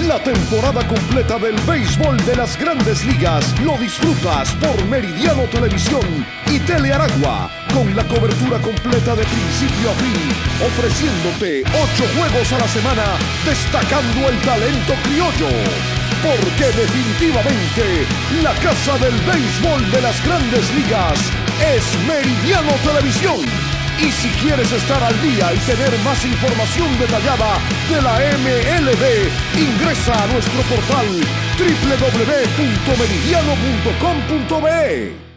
La temporada completa del béisbol de las Grandes Ligas lo disfrutas por Meridiano Televisión y Telearagua, con la cobertura completa de principio a fin, ofreciéndote 8 juegos a la semana, destacando el talento criollo. Porque definitivamente la casa del béisbol de las Grandes Ligas es Meridiano Televisión. Y si quieres estar al día y tener más información detallada de la MLB, ingresa a nuestro portal www.meridiano.com.be.